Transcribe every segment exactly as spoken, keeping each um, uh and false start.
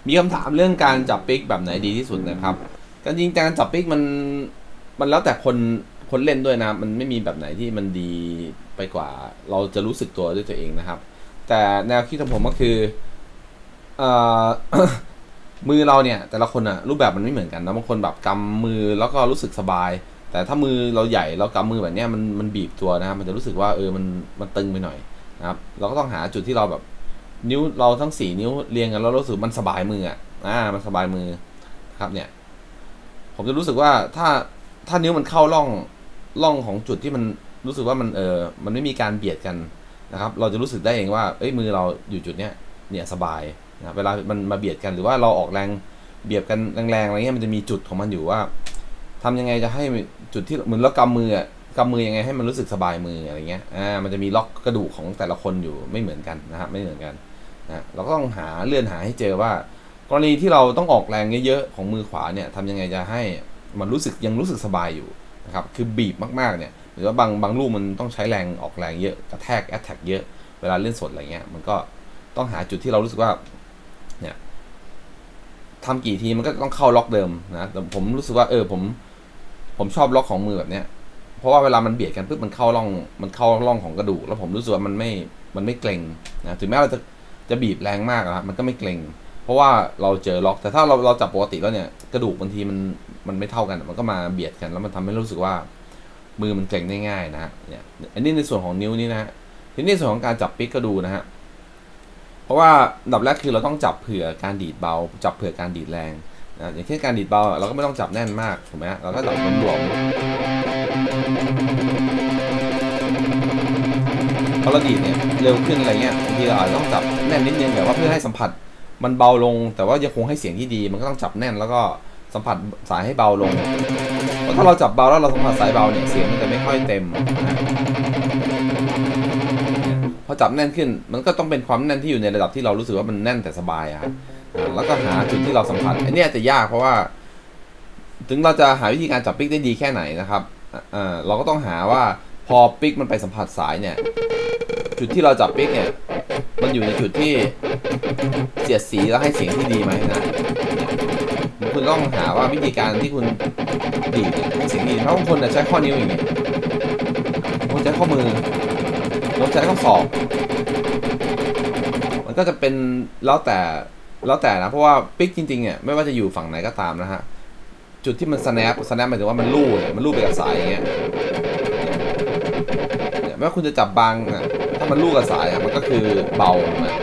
มีคำถามเรื่องการจับปิกแบบไหนดีที่สุดนะครับการจริงการจับปิกมันมันแล้วแต่คนคนเล่นด้วยนะมันไม่มีแบบไหนที่มันดีไปกว่าเราจะรู้สึกตัวด้วยตัวเองนะครับแต่แนวคิดของผมก็คือเอ่อ มือเราเนี่ยแต่ละคนอะรูปแบบมันไม่เหมือนกันนะบางคนแบบกำมือแล้วก็รู้สึกสบายแต่ถ้ามือเราใหญ่เรากำมือแบบนี้มันมันบีบตัวนะครับมันจะรู้สึกว่าเออมันมันตึงไปหน่อยนะครับเราก็ต้องหาจุดที่เราแบบนิ้วเราทั้งสี่นิ้วเรียงกันแล้วรู้สึกมันสบายมืออ่ะอ่ามันสบายมือครับเนี่ยผมจะรู้สึกว่าถ้าถ้านิ้วมันเข้าร่องร่องของจุดที่มันรู้สึกว่ามันเออมันไม่มีการเบียดกันนะครับเราจะรู้สึกได้เองว่าเอ้ยมือเราอยู่จุดเนี้ยเนี่ยสบายนะเวลามันมาเบียดกันหรือว่าเราออกแรงเบียดกันแรงๆอะไรเงี้ยมันจะมีจุดของมันอยู่ว่าทำยังไงจะให้จุดที่เหมือนเรากำมือกำมือยังไงให้มันรู้สึกสบายมืออะไรเงี้ยอ่ามันจะมีล็อกกระดูกของแต่ละคนอยู่ไม่เหมือนกันนะครับไม่เหมือนกันนะเราก็ต้องหาเลื่อนหาให้เจอว่ากรณีที่เราต้องออกแรงเยอะๆของมือขวาเนี่ยทำยังไงจะให้มันรู้สึกยังรู้สึกสบายอยู่นะครับคือบีบมากๆเนี่ยหรือว่าบางบางลูกมันต้องใช้แรงออกแรงเยอะกระแทกแอตแทกเยอะเวลาเล่นสดอะไรเงี้ยมันก็ต้องหาจุดที่เรารู้สึกว่าเนี่ยทำกี่ทีมันก็ต้องเข้าล็อกเดิมนะแต่ผมรู้สึกว่าเออผมผมชอบล็อกของมือแบบเนี้ยเพราะว่าเวลามันเบียดกันปุ๊บมันเข้าร่องมันเข้าร่องของกระดูกแล้วผมรู้สึกว่ามันไม่มันไม่เกร็งนะถึงแม้เราจะจะบีบแรงมากนะมันก็ไม่เกร็งเพราะว่าเราเจอล็อกแต่ถ้าเราเราจับปกติแล้วเนี่ยกระดูกบางทีมันมันไม่เท่ากันมันก็มาเบียดกันแล้วมันทำให้รู้สึกว่ามือมันเกร็งได้ง่ายนะฮะเนี่ยอันนี้ในส่วนของนิ้วนี่นะทีนี้ในส่วนของการจับปิกก็ดูนะฮะเพราะว่าอันดับแรกคือเราต้องจับเผื่อการดีดเบาจับเผื่อการดีดแรงนะอย่างเช่นการดีดเบาเราก็ไม่ต้องจับแน่นมากถูกไหมเราก็จับหลวมพอเราดีดเนี่ยเร็วขึ้นอะไรเงี้ยบางทีเราอาจจะต้องจับแน่นนิดนึงแต่ว่าเพื่อให้สัมผัสมันเบาลงแต่ว่ายังคงให้เสียงที่ดีมันก็ต้องจับแน่นแล้วก็สัมผัสสายให้เบาลงเพราะถ้าเราจับเบาแล้วเราสัมผัสสายเบาเนี่ยเสียงมันจะไม่ค่อยเต็มนะพอจับแน่นขึ้นมันก็ต้องเป็นความแน่นที่อยู่ในระดับที่เรารู้สึกว่ามันแน่นแต่สบายอะแล้วก็หาจุดที่เราสัมผัสอันนี้จะยากเพราะว่าถึงเราจะหาวิธีการจับปิกได้ดีแค่ไหนนะครับเราก็ต้องหาว่าพอปิกมันไปสัมผัสสายเนี่ยจุดที่เราจับปิกเนี่ยมันอยู่ในจุดที่เสียดสีแล้วให้เสียงที่ดีไหมนะคุณต้องหาว่าวิธีการที่คุณดีดให้เสียงดีเพราะบางคนใช้ข้อนิ้วอย่างนี้บางคนใช้ข้อมือบางคนใช้ข้อศอกมันก็จะเป็นแล้วแต่แล้วแต่นะเพราะว่าปิกจริงๆเนี่ยไม่ว่าจะอยู่ฝั่งไหนก็ตามนะฮะจุดที่มัน snap snap หมายถึงว่ามันลู่เนี่ยมันลู่ไปกับสายอย่างเงี้ยไม่ว่าคุณจะจับบางนะถ้ามันลู่กับสายมันก็คือเบานะ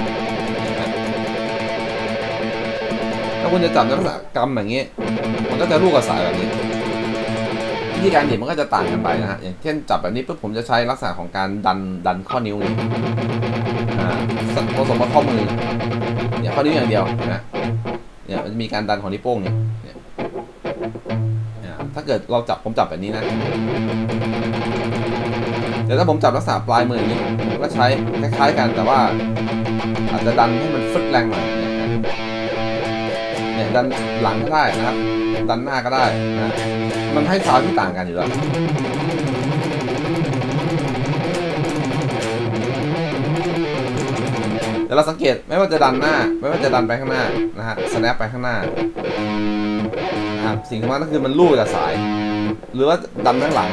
ถ้าคุณจะจับลักษณะกำอย่างเงี้ยมันก็จะลู่กับสายแบบนี้วิธีการดีดมันก็จะต่างกันไปนะฮะอย่างเช่นจับแบบนี้ปุ๊บผมจะใช้ลักษณะของการดันดันข้อนิ้วนี่อ่าผสมกับข้อมือเนี่ยข้อนิ้วอย่างเดียวนะเนี่ยมันจะมีการดันของนิ้วโป้งเนี่ยถ้าเกิดเราจับผมจับแบบนี้นะแต่ถ้าผมจับลักษณะปลายมืออย่างนี้ก็ใช้คล้ายๆกันแต่ว่าอาจจะดันให้มันฟึดแรงหน่อยเนี่ยดันหลังก็ได้นะครับดันหน้าก็ได้นะมันให้ซาวด์ที่ต่างกันอยู่แล้วแต่เราสังเกตไม่ว่าจะดันหน้าไม่ว่าจะดันไปข้างหน้านะฮะสแนปไปข้างหน้านะครับสิ่งที่มันก็คือมันลู่กับสายหรือว่าดันข้างหลัง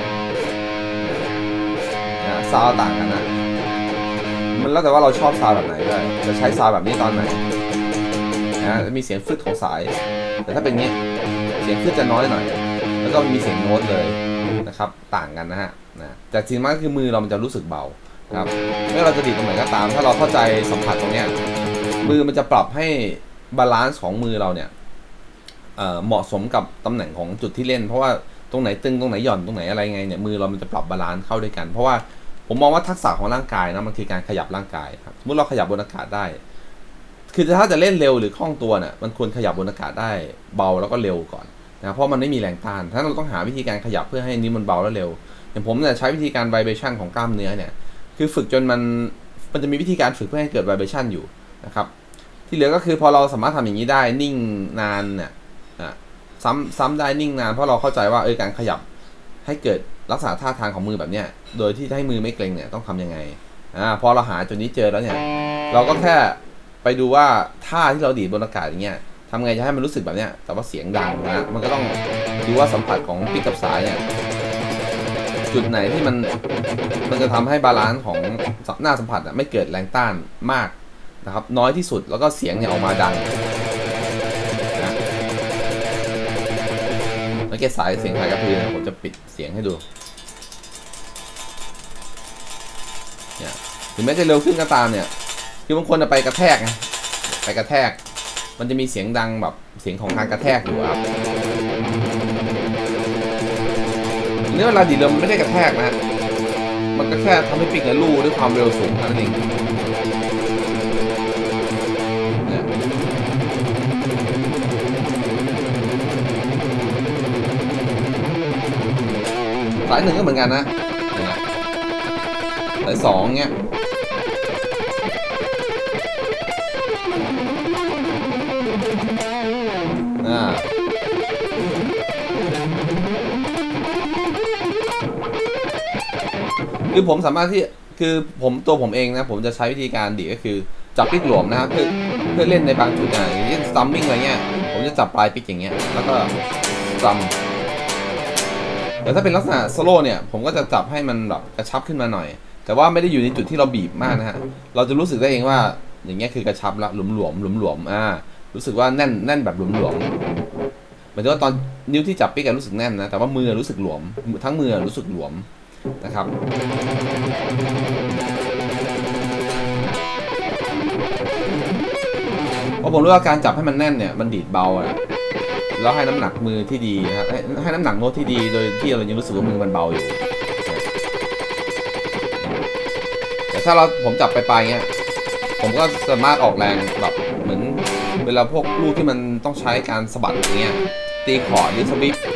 ซาวต่างกันนะมันแล้วแต่ว่าเราชอบซาวแบบไหนด้วยจะใช้ซาวแบบนี้ตอนไหนนะมีเสียงฟึดของสายแต่ถ้าเป็นงี้เสียงฟึดจะน้อยหน่อยแล้วก็มีเสียงโน้ตเลยนะครับต่างกันนะฮะนะแต่จริงมากคือมือเรามันจะรู้สึกเบาครับไม่ว่าเราจะดีดตรงไหนก็ตามถ้าเราเข้าใจสัมผัสตรงเนี้ยมือมันจะปรับให้บาลานซ์ของมือเราเนี่ยเหมาะสมกับตำแหน่งของจุดที่เล่นเพราะว่าตรงไหนตึงตรงไหนหย่อนตรงไหนอะไรไงเนี่ยมือเรามันจะปรับบาลานซ์เข้าด้วยกันเพราะว่าผมมองว่าทักษะของร่างกายนะมันคือการขยับร่างกายครับสมมติเราขยับบนอากาศได้คือถ้าจะเล่นเร็วหรือคล่องตัวเนี่ยมันควรขยับบนอากาศได้เบาแล้วก็เร็วก่อนนะเพราะมันไม่มีแรงต้านถ้าเราต้องหาวิธีการขยับเพื่อให้นิ้วมันเบาแล้วเร็วอย่างผมเนี่ยใช้วิธีการไวเบชั่นของกล้ามเนื้อเนี่ยคือฝึกจนมันมันจะมีวิธีการฝึกเพื่อให้เกิดไวเบชั่นอยู่นะครับที่เหลือก็คือพอเราสามารถทำอย่างนี้ได้นิ่งนานเนี่ยซ้ำซ้ำได้นิ่งนานเพราะเราเข้าใจว่าเออการขยับให้เกิดลักษณะท่าทางของมือแบบเนี้ยโดยที่ให้มือไม่เกร็งเนี่ยต้องทำยังไงอ่าพอเราหาจุดนี้เจอแล้วเนี่ยเราก็แค่ไปดูว่าท่าที่เราดีดบนอากาศอย่างเงี้ยทำไงจะให้มันรู้สึกแบบเนี้ยแต่ว่าเสียงดังนะมันก็ต้องดูว่าสัมผัสของปิกกับสายเนี่ยจุดไหนที่มันมันจะทำให้บาลานซ์ของหน้าสัมผัสไม่เกิดแรงต้านมากนะครับน้อยที่สุดแล้วก็เสียงเนี่ยออกมาดังนะแล้วเก็บสายเสียงสายกระพือผมจะปิดเสียงให้ดูเนี่ยถึงแม้จะเร็วขึ้นก็ตามเนี่ยคือบางคนจะไปกระแทกไงไปกระแทกมันจะมีเสียงดังแบบเสียงของการกระแทกอยู่ครับเนื้อเวลาดีดลมไม่ได้กระแทกนะมันก็แค่ทำให้ปิกและลู่ด้วยความเร็วสูงนั่นเองสายหนึ่งก็เหมือนกันนะสายสองเงี้ยอ่าคือผมสามารถที่คือผมตัวผมเองนะผมจะใช้วิธีการดีก็คือจับปิกหลวมนะครับเพื่อเพื่อเล่นในบางจุดอย่างเช่นซัมมิ่งอะไรเงี้ยผมจะจับปลายปิกอย่างเงี้ยแล้วก็ซัมแต่ถ้าเป็นลักษณะโซโล่เนี่ยผมก็จะจับให้มันแบบกระชับขึ้นมาหน่อยแต่ว่าไม่ได้อยู่ในจุดที่เราบีบมากนะฮะเราจะรู้สึกได้เองว่าอย่างเงี้ยคือกระชับละหลวมหลวมหลวมหลวมอ่ารู้สึกว่าแน่นแน่นแบบหลวมหลวมหมายถึงว่าตอนนิ้วที่จับปิกรู้สึกแน่นนะแต่ว่ามือรู้สึกหลวมทั้งมือรู้สึกหลวมนะครับเพราะผมรู้ว่าการจับให้มันแน่นเนี่ยมันดีดเบาอะแล้วให้น้ำหนักมือที่ดีนะครับให้ให้น้ำหนักโน้ตที่ดีโดยที่เรายังรู้สึกว่ามือมันเบาอยู่แต่ถ้าเราผมจับไปๆเงี้ยผมก็สามารถออกแรงแบบเหมือนเวลาพวกลูกที่มันต้องใช้การสะบัดอย่างเงี้ยตีคอร์ดหรือสวิป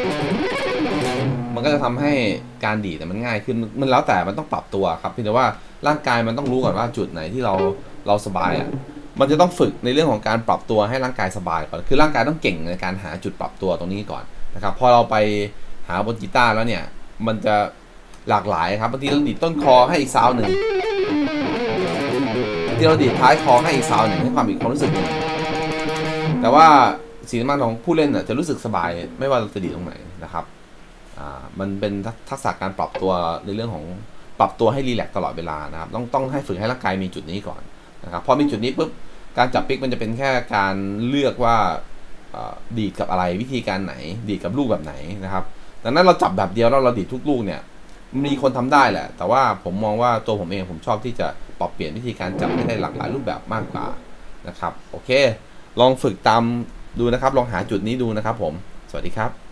มันก็จะทำให้การดีดมันง่ายขึ้นมันแล้วแต่มันต้องปรับตัวครับเพียงแต่ว่าร่างกายมันต้องรู้ก่อนว่าจุดไหนที่เราเราสบายอ่ะมันจะต้องฝึกในเรื่องของการปรับตัวให้ร่างกายสบายก่อนคือร่างกายต้องเก่งในการหาจุดปรับตัวตรงนี้ก่อนนะครับพอเราไปหาบนกีตาร์แล้วเนี่ยมันจะหลากหลายครับบางทีเราดีดต้นคอให้อีกซาวหนึ่งบางทีเราดีดท้ายคอให้อีกซาวหนึ่งให้ความอีกความรู้สึกหนึ่งแต่ว่าสิ่งสำคัญของผู้เล่นจะรู้สึกสบายไม่ว่าเราจะดีดตรงไหนนะครับอ่ามันเป็นทักษะการปรับตัวในเรื่องของปรับตัวให้รีแลกซ์ตลอดเวลานะครับต้องต้องให้ฝึกให้ร่างกายมีจุดนี้ก่อนนะครับพอมีจุดนี้ปุ๊บการจับปิกมันจะเป็นแค่การเลือกว่าดีดกับอะไรวิธีการไหนดีดกับลูกแบบไหนนะครับดังนั้นเราจับแบบเดียวแล้วเราดีดทุกลูกเนี่ยมีคนทำได้แหละแต่ว่าผมมองว่าตัวผมเองผมชอบที่จะปรับเปลี่ยนวิธีการจับให้ได้หลากหลายรูปแบบมากกว่านะครับโอเคลองฝึกตามดูนะครับลองหาจุดนี้ดูนะครับผมสวัสดีครับ